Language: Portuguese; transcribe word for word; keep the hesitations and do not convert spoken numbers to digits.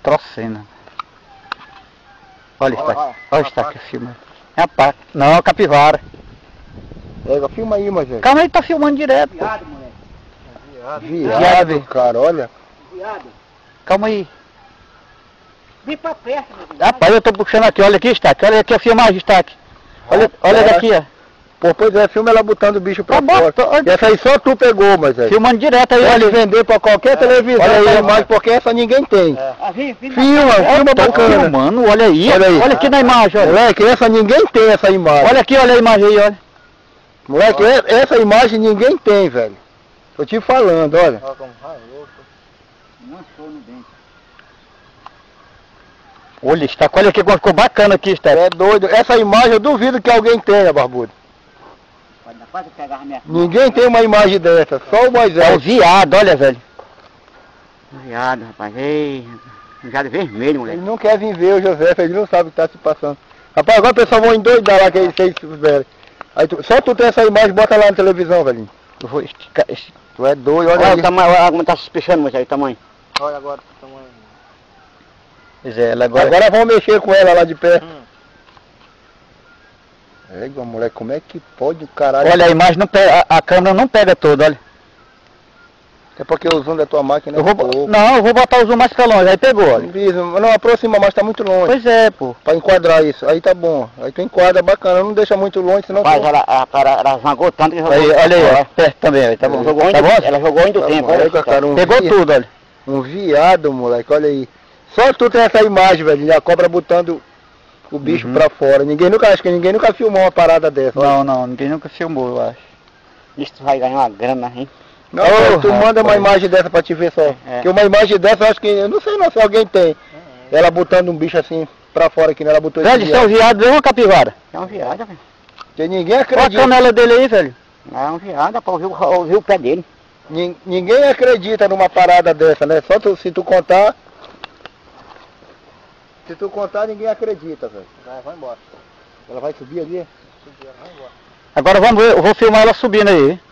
trocena. Olha, está aqui. Olha, está aqui filmando. É a paca. Não, a capivara. Pega, filma aí, mas gente. Calma aí, tá filmando direto. Viado, moleque. Viado, viado, cara, olha. Viado. Calma aí. Vem pra perto, meu filho. Rapaz, eu tô puxando aqui, olha aqui, Stack. Olha aqui a filmagem, Stack. Olha, olha daqui, ó. Pô, pois é, filma ela botando o bicho pra Tá bom, fora. tô- E essa aí só tu pegou, mas é. Filmando direto aí, Pode olha. vender pra qualquer televisão, Olha aí, essa ó. imagem, porque essa ninguém tem. Ah, vem, vem. Filma, filma Tá bacana. filmando, olha aí. Olha aí. Olha aqui na imagem, olha. Moleque, essa ninguém tem, essa imagem. Olha aqui, olha a imagem aí, olha. Moleque, e- essa imagem ninguém tem, velho. Tô te falando, olha. Olha como vai, louco. Não sou no dente. Olha, Stack, olha aqui como ficou bacana aqui, Stack. É doido. Essa imagem eu duvido que alguém tenha, barbudo. Pode, quase pegar a minha... Ninguém tem uma imagem dessa, só o É o Moisés. viado, olha, velho. Viado, rapaz. Ei, viado vermelho, Ele moleque. não quer vir ver o José, ele não sabe o que está se passando. Rapaz, agora o pessoal vai endoidar lá que eles velho. Aí tu, só tu tem essa imagem, bota lá na televisão, velhinho. Eu vou esticar esse... Tu é doido, olha Olha aí. o tamanho, olha como tá suspechando, moço, aí o tamanho. Olha agora o tamanho. Pois é, ela agora... Agora vamos mexer com ela lá de perto. Hum. Égua, moleque, como é que pode o caralho? Olha, a imagem não pega, a, a câmera não pega toda, olha. É porque o zoom da tua máquina Eu é vou, pouco. não, eu vou botar o zoom mais pra longe, aí pegou, olha. Não, não aproxima mais, tá muito longe. Pois é, pô. Pra enquadrar isso, aí tá bom. Aí tu enquadra bacana, não deixa muito longe, senão... Rapaz, tu... ela, ela, ela, ela zangou tanto que jogou. Aí, olha aí, ó, perto também, ó, tá bom. Jogou Tá ainda, bom? ela jogou ainda o Tá tempo, bom, olha. aí, cara, um Pegou vi- tudo, olha. Um viado, moleque, olha aí. Só tu tem essa imagem, velho, a cobra botando o bicho Uhum. pra fora. Ninguém nunca, acho que ninguém nunca filmou uma parada dessa. olha. Não, não, ninguém nunca filmou, eu acho. Isso vai ganhar uma grana, hein? Não, Oh, tu manda uma rapaz. imagem dessa pra te ver só. É. Porque uma imagem dessa, eu acho que, eu não sei não se alguém tem. Ela botando um bicho assim pra fora aqui, né? Ela botou esse Velho, isso é um viado. viado, é uma capivara. É um viado, velho. Porque ninguém Olha a acredita. canela dele aí, velho. É um viado, pra ouvir, o- ouvir o pé dele. Nin- Ninguém acredita numa parada dessa, né? Só tu, se tu contar. Se tu contar, ninguém acredita, velho. Vai, vai embora. Ela vai subir ali? Subir, ela vai embora. Agora vamos ver, eu vou filmar ela subindo aí.